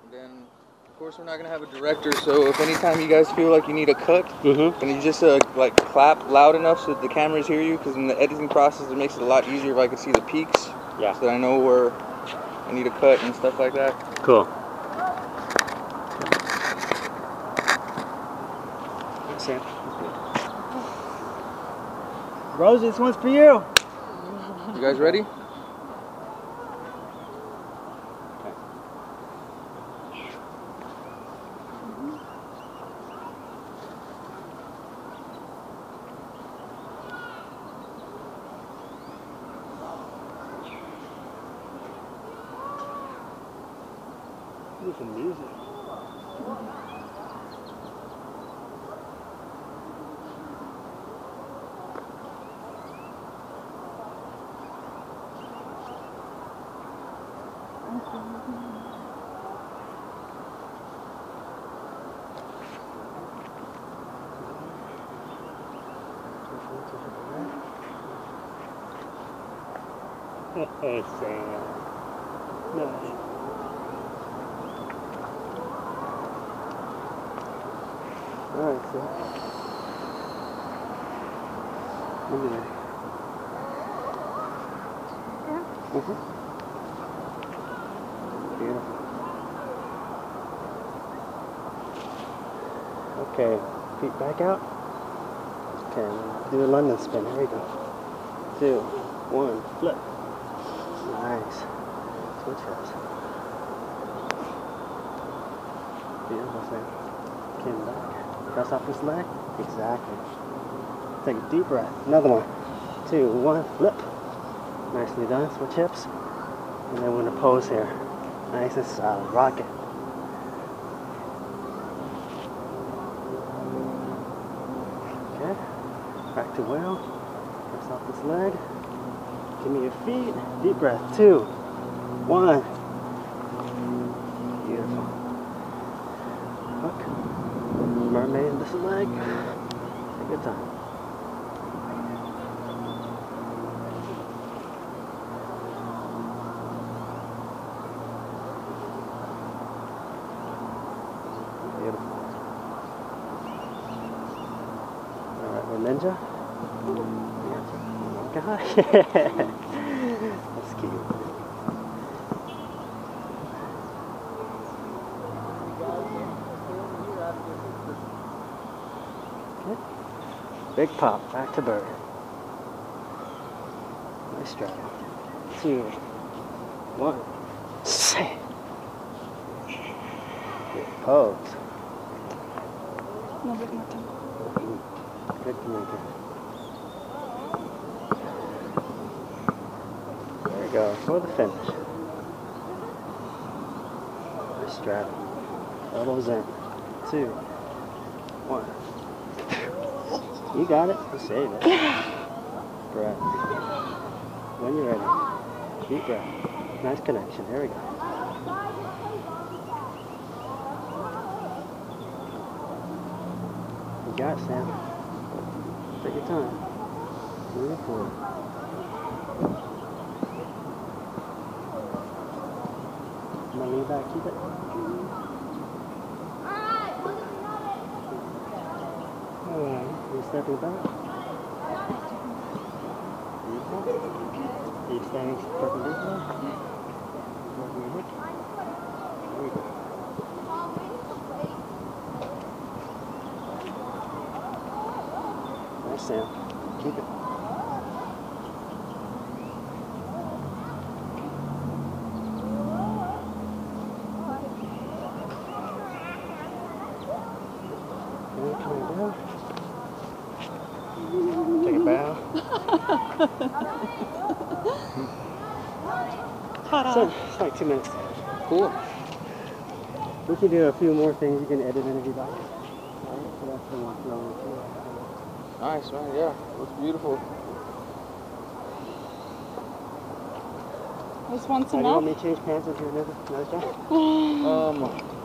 then of course we're not gonna have a director, so if anytime you guys feel like you need a cut, then you just like clap loud enough so that the cameras hear you, because in the editing process it makes it a lot easier if I can see the peaks, yeah, so that I know where I need a cut and stuff like that. Cool. Thanks, Sam. Rosie, this one's for you. You guys ready? Beautiful music. Hey, Sam. Nice. Alright, so look at that. Beautiful. Okay, feet back out. Okay, do a London spin. Here we go. 2, 1, flip. Nice. Switch hips. Beautiful, Sam. Came back. Press off this leg. Exactly. Take a deep breath. Another one. 2, 1, flip. Nicely done. Switch hips. And then we're going to pose here. Nice and solid. Rock it. Okay. Back to whale. Press off this leg. Give me your feet. Deep breath. 2, 1. Beautiful. Hook. Mermaid this leg. Take your time. Beautiful. Alright, we're ninja. Oh my god. That's cute. Okay. Big pop, back to bird. Nice stride. 2, 1. Say. Good pose. Good communication. There we go, for the finish. Nice stride. Elbows in. 2, 1. You got it. You saved it. Breath. When you're ready. Deep breath. Nice connection. There we go. You got it, Sam. Take your time. Moving forward. Come on, lean back. Keep it. Alright, you're stepping back. Keep standing perpendicular. Working your hip. There we go. Nice, Sam. Keep it. Coming down. Take a bow. So, it's like 2 minutes. Cool. We can do a few more things. You can edit in if you like. Alright, so that's the one flowing too. Nice, man. Yeah, looks beautiful. Was once You enough? want me to change pants into another shot?